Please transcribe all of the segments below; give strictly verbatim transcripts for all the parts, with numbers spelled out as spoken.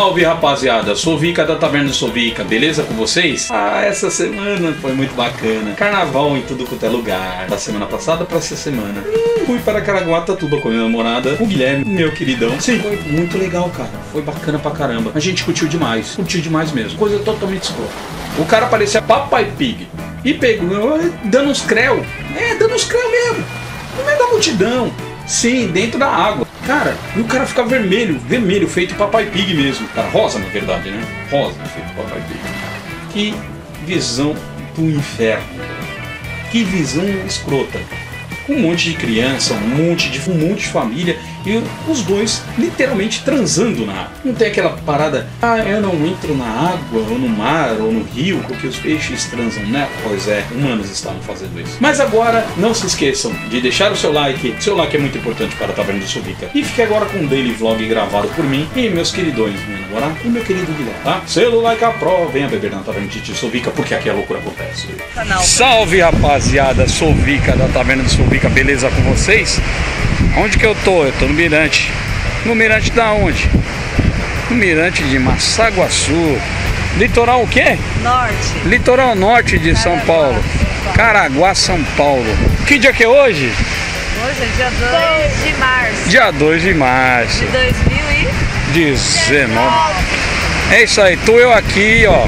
Salve, rapaziada, Sovica da Taverna do Sovica, beleza com vocês? Ah, essa semana foi muito bacana. Carnaval em tudo quanto é lugar. Da semana passada pra essa semana. Hum, fui para Caraguatatuba com a minha namorada, o Guilherme, meu queridão. Sim, foi muito legal, cara. Foi bacana pra caramba. A gente curtiu demais. Curtiu demais mesmo. Coisa totalmente escrota. O cara parecia Papai Pig. E pegou, dando uns creu. É, dando uns creu mesmo. No meio da multidão. Sim, dentro da água. Cara, e o cara fica vermelho, vermelho, feito Papai Pig mesmo. Cara, rosa na verdade, né? Rosa, feito Papai Pig. Que visão do inferno. Que visão escrota. Um monte de criança, um monte de, um monte de família e os dois literalmente transando na água. Não tem aquela parada, ah, eu não entro na água, ou no mar, ou no rio, porque os peixes transam, né? Pois é, humanos estavam fazendo isso. Mas agora, não se esqueçam de deixar o seu like, seu like é muito importante para a Taverna do Sovica. E fique agora com um daily vlog gravado por mim e meus queridões, meu namorado e meu querido Guilherme, tá? Selo like a pro, venha beber na Taverna do Sovica, porque aqui a loucura acontece. Canal. Salve, rapaziada, Sovica da Taverna do Sovica, beleza com vocês? Onde que eu tô? Eu tô no Mirante. No Mirante da onde? No Mirante de Massaguaçu. Litoral o quê? Norte. Litoral norte de Caraguá, São Paulo. Caraguá, São Paulo. Que dia que é hoje? Hoje é dia dois de março. Dia dois de março. De dois mil e dezenove. É isso aí, tô eu aqui, ó.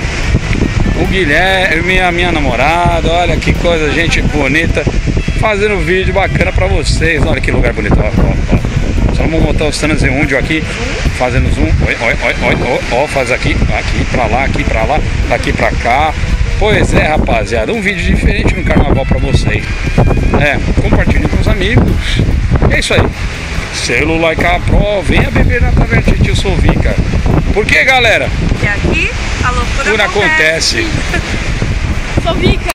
O Guilherme, a minha namorada. Olha que coisa, gente bonita. Fazendo um vídeo bacana pra vocês. Olha que lugar bonito, ó, ó, ó. Só vamos botar os transeuntes aqui, fazendo zoom. Oi, oi, oi, oi, ó, faz aqui, aqui pra lá, aqui pra lá, daqui pra cá. Pois é, rapaziada, um vídeo diferente no carnaval pra vocês. É, compartilhe com os amigos. É isso aí. Selo like a pro, venha beber na Taverna do Tio Sovica. Por que, galera? Porque aqui a loucura acontece. acontece. Sovica.